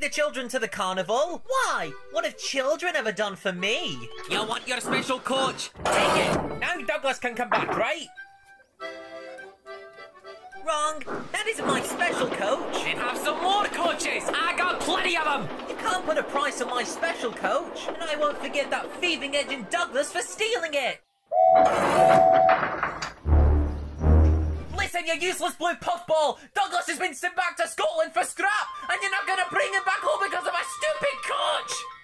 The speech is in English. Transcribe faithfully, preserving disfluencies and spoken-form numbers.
the children to the carnival. Why? What have children ever done for me? You want your special coach? Take it. Now Douglas can come back, right? Wrong. That isn't my special coach. Then have some more coaches. I got plenty of them. You can't put a price on my special coach. And I won't forget that thieving agent Douglas for stealing it. Listen, you useless blue puffball! Douglas has been sent back to Scotland for scrap, and you're not going to bring him back home because of a stupid coach!